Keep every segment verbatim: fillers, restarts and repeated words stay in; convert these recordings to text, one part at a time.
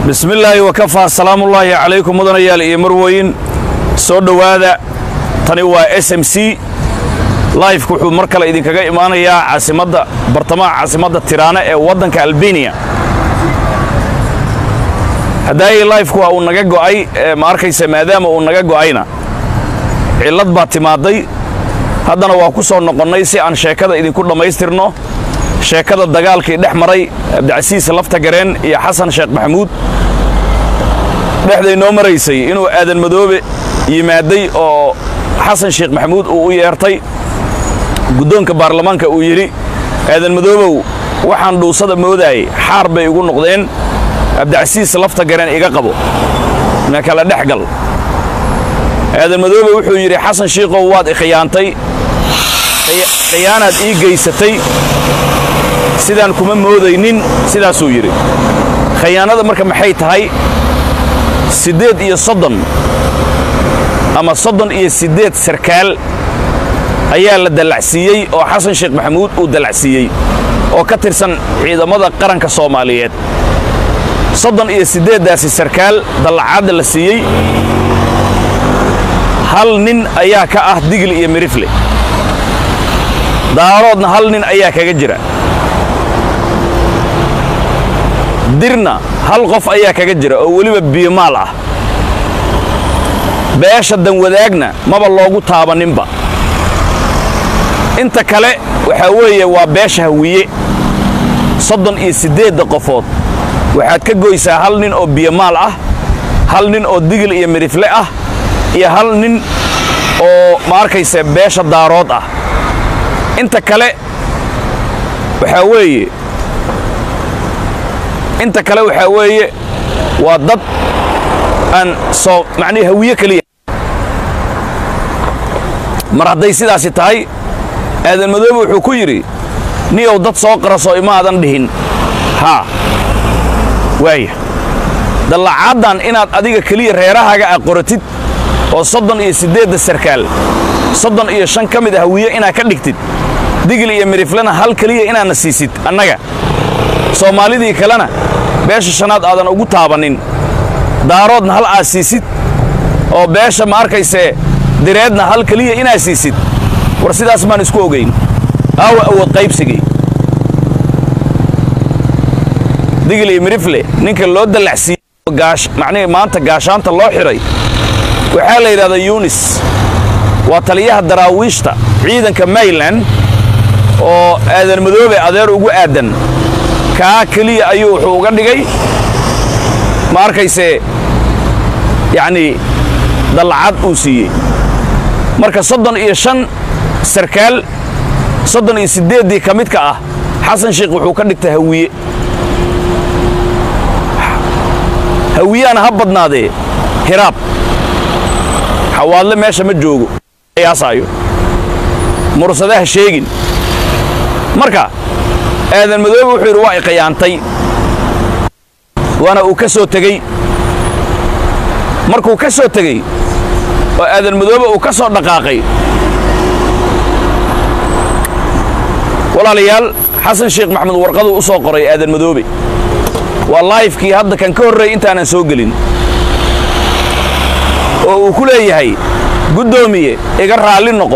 بسم الله وكفى سلام الله عليكم مدن يال iyo marweyn soo dhawaada tani waa S M C live ku wuxuu mar kale idin kaga imaanayaa caasimadda bartamaha caasimadda Tirana ee wadanka Albania haday live ku uu naga go'ay ma arkaysa maadaama uu naga go'ayna cilad baa timaaday haddana waa ku soo noqonnay si aan sheekada idin ku dhameystirno sheekada dagaalkii dhex maray Abdicasiis lafta gareen iyo Xasan Sheekh Maxamuud dhexday noo maraysay inuu aadan madoobe yimaaday oo Xasan Sheekh Maxamuud uu u yeertay guddoonka baarlamaanka uu yiri aadan madoobow waxaan dhuusada mooday xaar bay ugu noqdeen Abdicasiis lafta gareen iga qabo na kala dhaxgal aadan madoobe wuxuu yiri Xasan Sheekhow waad ikhyaantay khiyaanad ii geysatay sidaan kuma moodaynin sidaas uu yiri khiyaanada marka maxay tahay sideed iyo soddon ama soddon iyo sideed sarkaal ayaa la dalacsiiyay oo Xasan Sheekh Maxamuud uu dalacsiiyay oo ka tirsan ciidamada qaranka Soomaaliyeed soddon iyo sideed daasi sarkaal dalacad la siiyay hal nin ayaa ka ah Digil iyo Mirifle daaroodna hal nin ayaa kaga jira dirna hal qof ayaa kaga jira oo waliba biimaal ah beesha dan wadaagna maba loogu taabaninba inta kale waxa weeye waa beesha hawiye soddon iyo sideed qofood waxaad ka goysaa hal nin oo biimaal ah hal nin oo Digil iyo Mirifle ah iyo hal nin oo ma arkaysa beesha daarood ah inta kale waxa weeye inta kale waxa weeye waa dad aan soo macni hawiye kaliya mar haday sidaas tahay aadan madoobe wuxuu ku yiri niyow dad soo qaraso imaadan dhihin ha way dalacadan inaad adiga kaliya reerahaga aqoratid oo soddon iyo sideed sarkaal soddon iyo shan kamid ah hawiye inaad ka dhigtid Digil iyo Miriflena hal kaliya inaad nasiisid annaga Soomaalidii kalena beesha shanaad aadan ugu taabanin daaroodna hal aasiisid oo beesha ma arkayse direedna hal kaliya inaad siisid war sidaas maan isku ogeyn aaw awood qaybsigii Digil iyo Mirifle ninka loo dalacsiiyay gaash macnaheedu maanta gaashaanta loo xiray waxa la yiraahdaa Yunis waa taliyaha daraawiishta ciidanka Mayland oo aadan madoobe adeer ugu aadan ka kaliya ayuu wuxuu uga dhigay ma arkayse yaani dalcad uu siiyay marka soddon iyo shan sarkaal soddon iyo sideed kamid ka ah Xasan Sheekh wuxuu ka dhigtay hawiye hawiyana ha badnaadee hiraab xawaadle meesha ma joogo ayaasayo mursadaha sheegin marka aadan madoobe wuxuu yiri waa iqyaantay wana uu ka soo tagay markuu ka soo tagay oo aadan madoobe uu ka soo dhaqaaqay walaalayaal Xasan Sheekh Maxamuud warqadu u soo qoray aadan madoobe waa live kii hadda kan ka horeey intaan soo gelin oo uu ku leeyahay gudoomiye iga raali noqo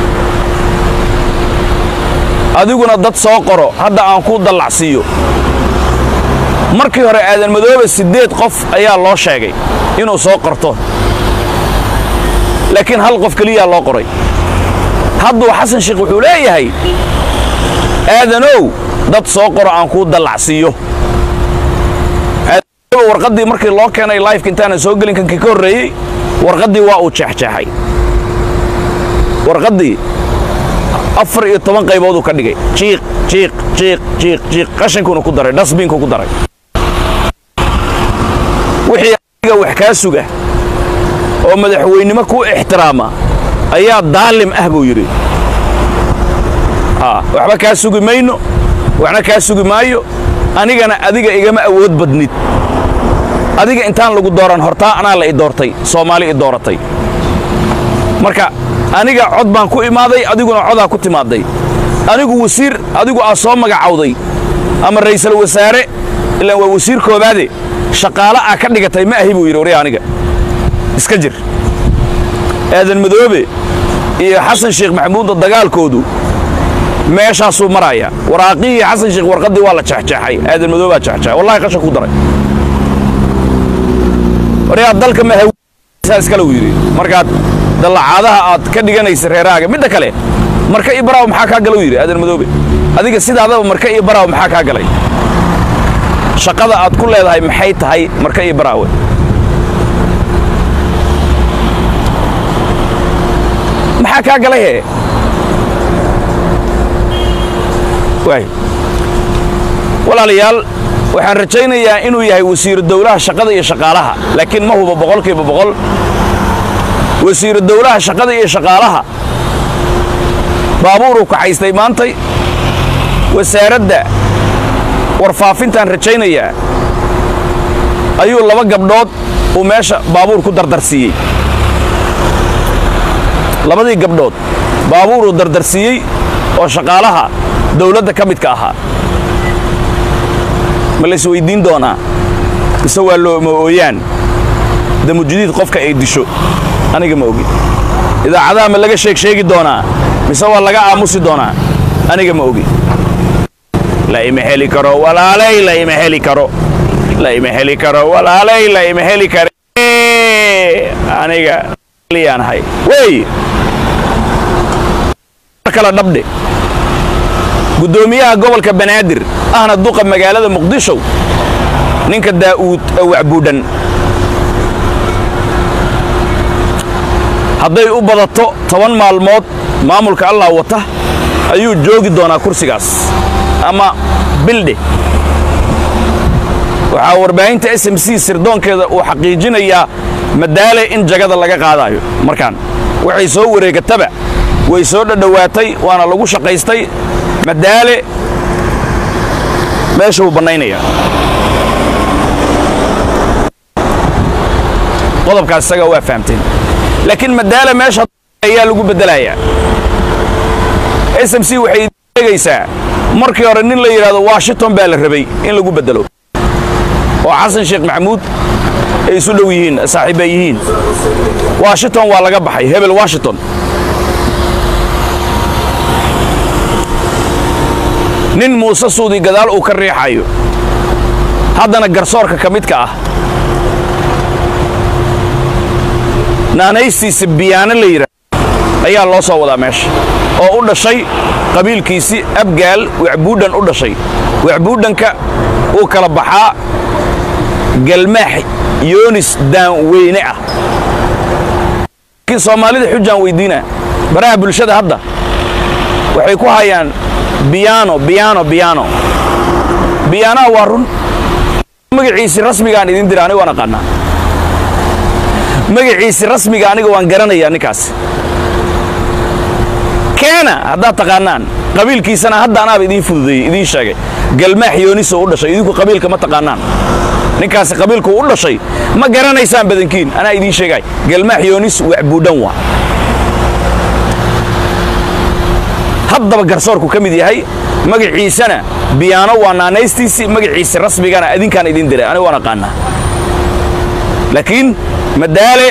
adiguna dad soo qoro hadda aan ku dalacsiyo markii hore aadan madoobe sideed qof ayaa loo sheegay inuu soo qorto laakiin hal qof kaliya loo qoray hadduu Xasan Sheekh wuxuu leeyahay aadanow dad soo qoro aan ku dalacsiyo warqadii markii loo keenay live intaan soo gelin kan ka horeeyay warqadii waa uu jeexjeexay warqadii afar iyo toban qaybood uu ka dhigay jiiq jiiq jiiq jiiq jiiq qashinkuna ku daray dustbinku ku daray wixii adiga wax ka suga oo madaxweynimo ku ixtiraama ayaa daalim ah buu yiri ah waxba ka sugi mayno waxna ka sugi maayo anigana adiga igama awood badnid adiga intaan lagu dooran hortaa ana la i doortay Soomaali i dooratay marka aniga cod baan ku imaaday adiguna codaa ku timaaday anigu wasiir adigu aa soo magacawday ama ra'iisul wasaare ilaa waa wasiir koobaade shaqaale ah ka dhigatay ma ahi buu yidhi wari aniga iska jir aadan madoobe iyo xasan sheekh maxamuud dagaalkoodu meeshaasuu maraya waraaqihii xasan sheekh warqadii waa la jeexjeexay aadan madoobe baa jeexjeexay wallahi qashan ku daray wari dalka ma hawiisa iskala yidhi markaad dalacaadaha aad ka dhiganaysa reeraaga midda kale marka iyo baraaw maxaa kaa galay yidhi aadan madoobe adiga sidaadaba marka iyo baraaw maxaa kaa galay shaqada aad ku leedahay maxay tahay marka iyo baraawe maxaa kaa galay he waay walaalayaal waxaan rajaynayaa inuu yahay wasiiru dawlaha shaqada iyo shaqaalaha laakiin ma hubo boqolkiiba boqol wasiiru dawlaha shaqada iyo shaqaalaha baabuuruu kacaystay maantay wasaaradda warfaafintaan rajaynayaa ayuu laba gabdhood uu meesha baabuur ku dardarsiiyey labadii gabdhood baabuuruu dardarsiiyey oo shaqaalaha dawladda ka midka ahaa ma la isweydiin doonaa mise waa looma ooyaan damujidiid qofka ay disho aniga ma ogin idaacadaha ma laga sheeg sheegi doonaa mise waa laga aamusi doonaa aniga ma ogin la ima heli karo walaalay la ima heli karo la ima heli karo walaalay la ima heli karo aniga liyaan hay way kala dhabde gudoomiyaha gobolka banaadir ahna duqa magaalada muqdisho ninka daa'uud wacbuudhan hadday u badato toban maalmood maamulka allah wata ayuu joogi doonaa kursigaas ama bildhe waxaa warbaahinta S M C sirdoonkeeda uu xaqiijinayaa madaale in jagada laga qaadayo markaan waxay soo wareegataba way soo dhadhawaatay waana lagu shaqaystay madaale meesha uu banaynaya qodobkaas isaga waa fahamteen laakiin madaale meesha ayaa lagu bedelayaa S M C waxay dhigaysaa markii hore nin la yiraahdo Washington baa la rabay in lagu bedelo oo xasan sheekh maxamuud ay isu dhow yihiin saaxiib ay yihiin Washington waa laga baxay hebel Washington nin Muuse Suudi gadaal uu ka riixayo haddana garsoorka ka midka ah naanaystiisa biyaana la yiraahdo ayaa loo soo wadaa meesha oo u dhashay qabiilkiisii abgaal wacbuudhan u dhashay wacbuudhanka uu kala baxaa galmaax yoonis daan weyne ah kii Soomaalida xujaan weydiina baraha bulshada hadda waxay ku hayaan biyano biyano biyano biyana waa run magaciisa rasmiga aan idin diraanay waan aqaanaa magaciisa rasmiga aniga waan garanayaa ninkaas keena hadda taqaanaan qabiilkiisana hadda anaaba idin fududeeyay idin sheegay galmaax yoonis oo u dhashay idinku qabiilka ma taqaanaan ninkaas qabiilku u dhashay ma garanaysaan badankiin ana idin sheegay galmaax yoonis wacbuudhan waa haddaba garsoorku ka mid yahay magaciisana biyano waa naanaystiisi magaciisa rasmigana adinkaan idin diray aniga waan aqaanaa laakiin madaale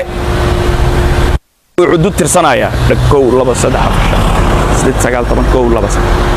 wuxuu cudud tirsanaya kow laba saddex afar shan sagaal toban kow laba